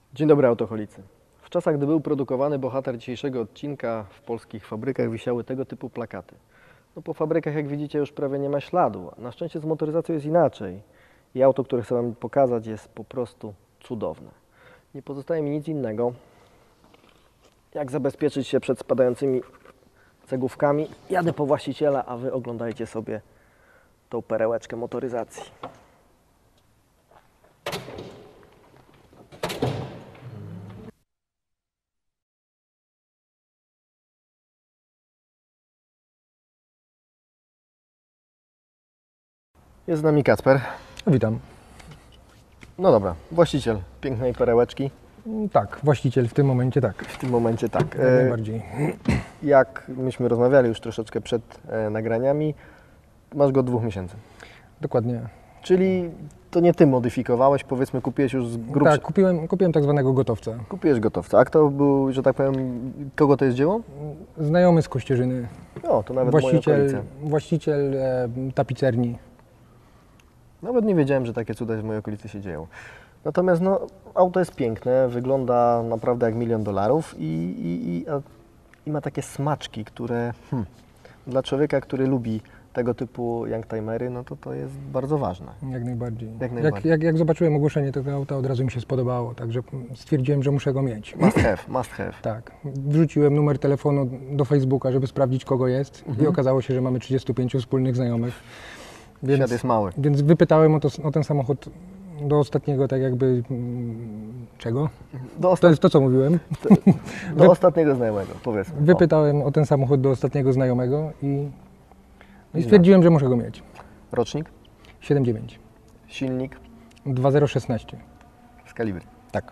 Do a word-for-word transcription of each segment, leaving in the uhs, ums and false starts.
Dzień dobry, autoholicy. W czasach, gdy był produkowany bohater dzisiejszego odcinka, w polskich fabrykach wisiały tego typu plakaty. No po fabrykach, jak widzicie, już prawie nie ma śladu. Na szczęście z motoryzacją jest inaczej. I auto, które chcę Wam pokazać, jest po prostu cudowne. Nie pozostaje mi nic innego, jak zabezpieczyć się przed spadającymi cegłówkami. Jadę po właściciela, a Wy oglądajcie sobie tą perełeczkę motoryzacji. Jest z nami Kacper. Witam. No dobra, właściciel pięknej perełeczki. Tak, właściciel w tym momencie tak. W tym momencie tak. Jak najbardziej. Jak myśmy rozmawiali już troszeczkę przed e, nagraniami, masz go od dwóch miesięcy. Dokładnie. Czyli to nie Ty modyfikowałeś, powiedzmy kupiłeś już z grubsza... Tak, kupiłem, kupiłem tak zwanego gotowca. Kupiłeś gotowca. A kto był, że tak powiem, kogo to jest dzieło? Znajomy z Kościerzyny. O, to nawet moje Właściciel, okolice. właściciel e, tapicerni. Nawet nie wiedziałem, że takie cuda w mojej okolicy się dzieją. Natomiast no, auto jest piękne, wygląda naprawdę jak milion dolarów i, i, i, a, i ma takie smaczki, które hmm, dla człowieka, który lubi tego typu youngtimery, no to to jest bardzo ważne. Jak najbardziej. Jak Jak, najbardziej. jak, jak zobaczyłem ogłoszenie tego auta, od razu mi się spodobało, także stwierdziłem, że muszę go mieć. Must have, must have. Tak. Wrzuciłem numer telefonu do Facebooka, żeby sprawdzić, kogo jest i okazało się, że mamy trzydziestu pięciu wspólnych znajomych. Świat Więc, jest mały. więc wypytałem o, to, o ten samochód do ostatniego, tak jakby, mm, czego? Do, To osta- jest to, co mówiłem. do ostatniego znajomego, powiedzmy. O, Wypytałem o ten samochód do ostatniego znajomego i, i stwierdziłem, że muszę go mieć. rocznik, siedem dziewięć, silnik dwa zero szesnaście. z kalibry. Tak.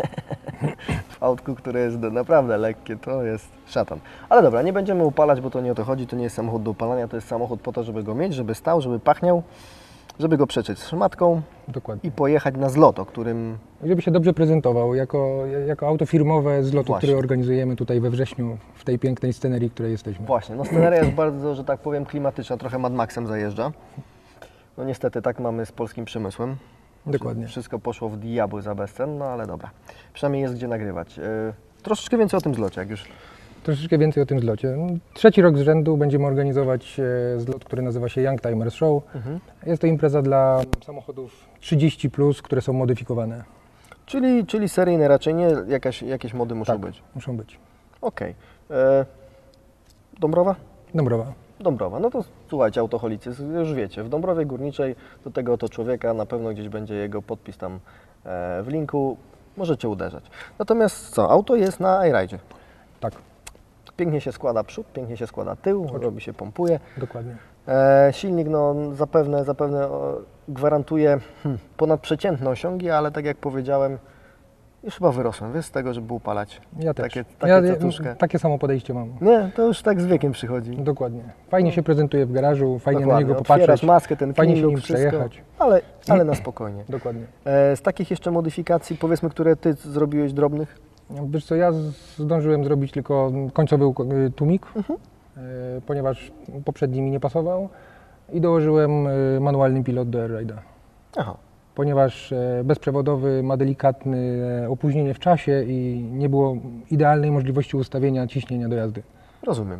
W autku, które jest naprawdę lekkie, to jest szatan. Ale dobra, nie będziemy upalać, bo to nie o to chodzi, to nie jest samochód do upalania, to jest samochód po to, żeby go mieć, żeby stał, żeby pachniał, żeby go przeczyć z szmatką Dokładnie. i pojechać na zlot, o którym... I żeby się dobrze prezentował, jako, jako auto firmowe z lotu, Właśnie. który organizujemy tutaj we wrześniu, w tej pięknej scenerii, w której jesteśmy. Właśnie, no sceneria jest bardzo, że tak powiem, klimatyczna, trochę Mad Maxem zajeżdża. No niestety tak mamy z polskim przemysłem. Dokładnie. Wszystko poszło w diabły za bezcen, no ale dobra. Przynajmniej jest gdzie nagrywać. Yy, troszeczkę więcej o tym zlocie, jak już... Troszeczkę więcej o tym zlocie. Trzeci rok z rzędu będziemy organizować e, zlot, który nazywa się Youngtimers Show. Mhm. Jest to impreza dla samochodów trzydzieści plus, które są modyfikowane. Czyli, czyli seryjne raczej nie, jakaś, jakieś mody muszą Tak. być. Muszą być. Okej. E, Dąbrowa? Dąbrowa. Dąbrowa. No to słuchajcie, autoholicy, już wiecie, w Dąbrowie Górniczej do tego oto człowieka na pewno gdzieś będzie jego podpis tam e, w linku. Możecie uderzać. Natomiast co, auto jest na iRide. Tak, Pięknie się składa przód, pięknie się składa tył, robi się pompuje. dokładnie. E, silnik no zapewne, zapewne o, gwarantuje hmm, ponadprzeciętne osiągi, ale tak jak powiedziałem, już chyba wyrosłem, wiesz, z tego, żeby upalać Ja też. takie, takie ja, cacuszkę. takie samo podejście mam. Nie, to już tak z wiekiem przychodzi. Dokładnie. Fajnie się prezentuje w garażu, fajnie Dokładnie. na niego Otwierasz popatrzeć. maskę, ten fajnie się kniluk, nim wszystko, przejechać. ale, ale na spokojnie. Dokładnie. E, z takich jeszcze modyfikacji, powiedzmy, które Ty zrobiłeś drobnych? Wiesz co, ja z- zdążyłem zrobić tylko końcowy uk- tłumik, Mhm. e, ponieważ poprzedni mi nie pasował i dołożyłem e, manualny pilot do AirRide'a. Aha, Ponieważ e, bezprzewodowy ma delikatne e, opóźnienie w czasie i nie było idealnej możliwości ustawienia ciśnienia do jazdy. rozumiem.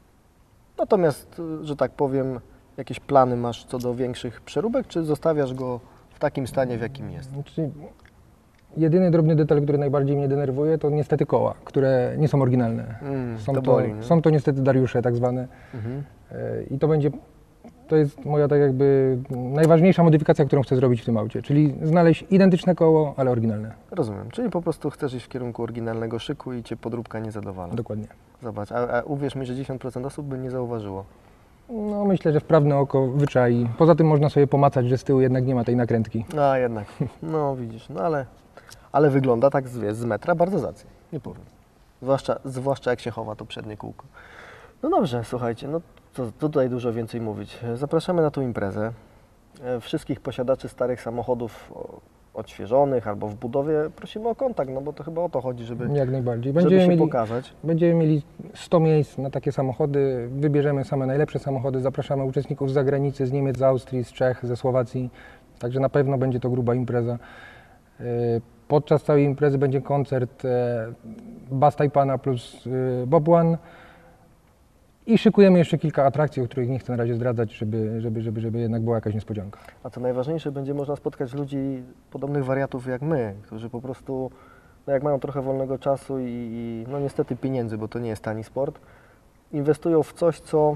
Natomiast, y, że tak powiem, jakieś plany masz co do większych przeróbek, czy zostawiasz go w takim stanie, w jakim jest? Znaczy, jedyny drobny detal, który najbardziej mnie denerwuje, to niestety koła, które nie są oryginalne. Mm, Są to to, boli, nie? są to niestety Dariusze tak zwane. Mhm. E, I to będzie, to jest moja tak jakby najważniejsza modyfikacja, którą chcę zrobić w tym aucie, czyli znaleźć identyczne koło, ale oryginalne. Rozumiem, czyli po prostu chcesz iść w kierunku oryginalnego szyku i Cię podróbka nie zadowala. Dokładnie. Zobacz, a, a uwierz mi, że dziewięćdziesiąt procent osób by nie zauważyło. No myślę, że wprawne oko wyczai. Poza tym można sobie pomacać, że z tyłu jednak nie ma tej nakrętki. No a jednak, no widzisz, no ale, ale wygląda tak z, wiesz, z metra bardzo zacnie, nie powiem. Zwłaszcza, zwłaszcza jak się chowa to przednie kółko. No dobrze, słuchajcie, no co co tutaj dużo więcej mówić. Zapraszamy na tą imprezę. E, Wszystkich posiadaczy starych samochodów o- odświeżonych albo w budowie prosimy o kontakt, no bo to chyba o to chodzi, żeby, Jak najbardziej. żeby Będziemy się mieli, pokazać. będziemy mieli sto miejsc na takie samochody. Wybierzemy same najlepsze samochody. Zapraszamy uczestników z zagranicy, z Niemiec, z Austrii, z Czech, ze Słowacji. Także na pewno będzie to gruba impreza. Yy, podczas całej imprezy będzie koncert e, Bass Taipana plus e, Bob One. I szykujemy jeszcze kilka atrakcji, o których nie chcę na razie zdradzać, żeby, żeby, żeby, żeby jednak była jakaś niespodzianka. A co najważniejsze, będzie można spotkać ludzi, podobnych wariatów jak my, którzy po prostu, no jak mają trochę wolnego czasu i, i no niestety pieniędzy, bo to nie jest tani sport, inwestują w coś, co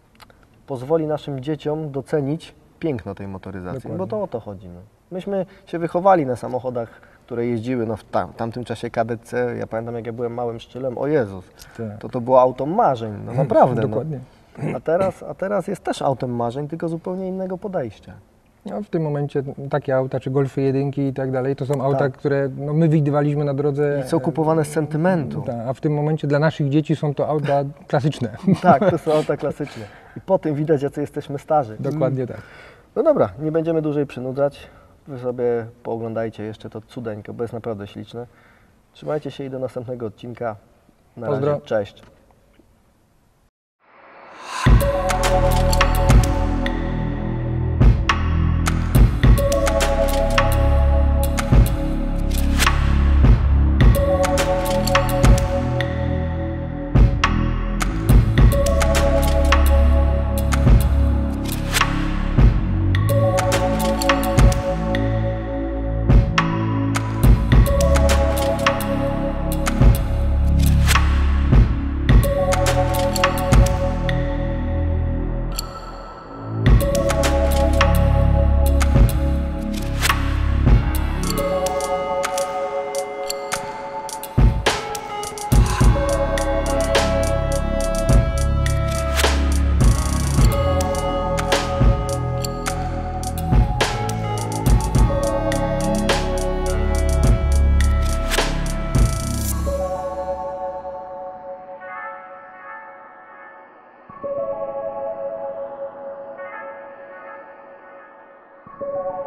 pozwoli naszym dzieciom docenić piękno tej motoryzacji, Dokładnie. bo to o to chodzi. No. Myśmy się wychowali na samochodach, które jeździły no, w tam, tamtym czasie K D C. Ja pamiętam, jak ja byłem małym szczylem, o Jezus, Tak. to to było auto marzeń, no naprawdę. No. Dokładnie. A, teraz, a teraz jest też autem marzeń, tylko zupełnie innego podejścia. No, w tym momencie takie auta, czy Golfy jedynki i tak dalej, to są auta, Tak. które no, my widywaliśmy na drodze. I są kupowane z sentymentu. Ta, a w tym momencie dla naszych dzieci są to auta klasyczne. Tak, to są auta klasyczne. I po tym widać, jacy jesteśmy starzy. Dokładnie tak. No dobra, nie będziemy dłużej przynudzać. Wy sobie pooglądajcie jeszcze to cudeńko, bo jest naprawdę śliczne. Trzymajcie się i do następnego odcinka. Na Pozdro. razie, cześć. You